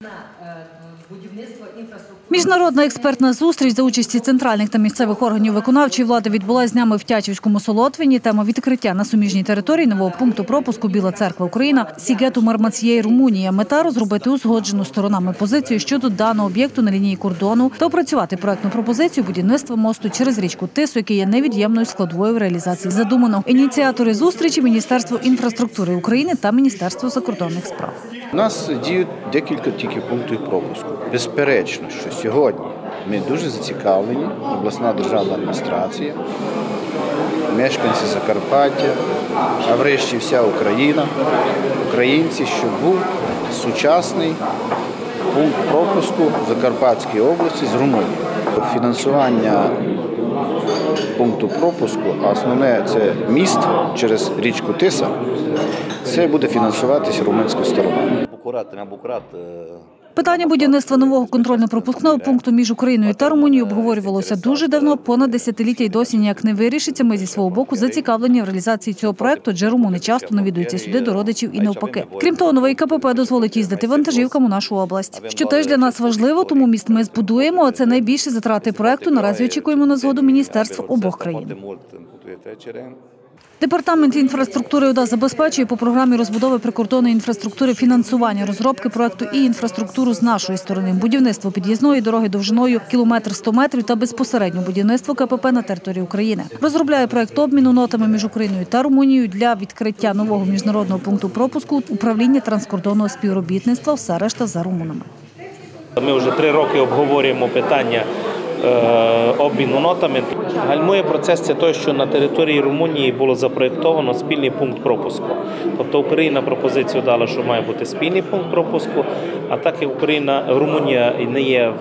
Міжнародна експертна зустріч за участі центральних та місцевих органів виконавчої влади відбулася з днями в Тячівському Солотвині. Тема відкриття на суміжній території нового пункту пропуску Біла Церква Україна, Сігету Мармацієї Румунія. Мета – розробити узгоджену сторонами позицію щодо даного об'єкту на лінії кордону та опрацювати проектну пропозицію будівництва мосту через річку Тису, який є невід'ємною складовою в реалізації задуманого. Ініціатори зустрічі – Міністерство інфраструктури України та Міністерство закордонних справ. У нас діють декілька тільки пунктів пропуску. Безперечно, що сьогодні ми дуже зацікавлені, обласна державна адміністрація, мешканці Закарпаття, а врешті вся Україна, українці, щоб був сучасний пункт пропуску в Закарпатській області з Румунією. Фінансування пункту пропуску, а основне – це міст через річку Тиса, це буде фінансуватися румунською стороною. Питання будівництва нового контрольно-пропускного пункту між Україною та Румунією обговорювалося дуже давно, понад десятиліття, і досі ніяк не вирішиться. Ми зі свого боку зацікавлені в реалізації цього проекту, адже румуни часто навідуються сюди до родичів і навпаки. Крім того, новий КПП дозволить їздити вантажівкам у нашу область. Що теж для нас важливо, тому міст ми збудуємо, а це найбільші затрати проекту. Наразі очікуємо на згоду міністерств обох країн. Департамент інфраструктури ОДА забезпечує по програмі розбудови прикордонної інфраструктури фінансування розробки проекту і інфраструктуру з нашої сторони, будівництво під'їзної дороги довжиною 1,1 км та безпосередньо будівництво КПП на території України. Розробляє проект обміну нотами між Україною та Румунією для відкриття нового міжнародного пункту пропуску управління транскордонного співробітництва, все решта за румунами. Ми вже 3 роки обговорюємо питання обміну нотами. Гальмує процес це те, що на території Румунії було запроєктовано спільний пункт пропуску. Тобто Україна пропозицію дала, що має бути спільний пункт пропуску, а так як Румунія не є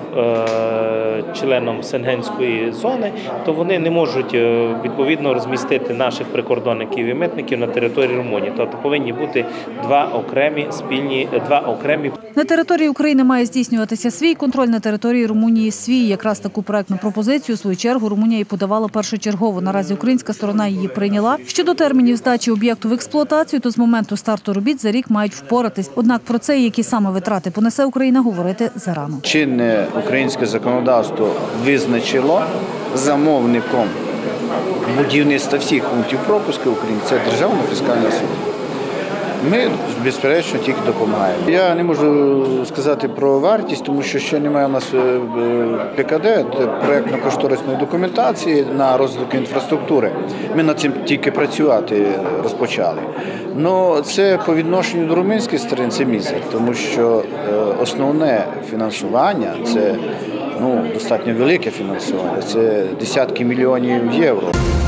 членом Шенгенської зони, то вони не можуть відповідно розмістити наших прикордонників і митників на території Румунії. Тобто повинні бути два окремі. На території України має здійснюватися свій контроль, на території Румунії свій. Якраз таку проектну пропозицію, у свою чергу, Румунія і подавала першочергово. Наразі українська сторона її прийняла. Щодо термінів здачі об'єкту в експлуатацію, то з моменту старту робіт за рік мають впоратись. Однак про це, які саме витрати понесе Україна, говорити зарано. Чинне українське законодавство визначило замовником будівництва всіх пунктів пропуску України – це Державна фіскальна служба. Ми, безперечно, тільки допомагаємо. Я не можу сказати про вартість, тому що ще немає у нас ПКД, проєктно-кошторисної документації на розвиток інфраструктури. Ми над цим тільки працювати розпочали. Але це по відношенню до румунської сторони це мізер, тому що основне фінансування – це достатньо велике фінансування, це десятки мільйонів євро.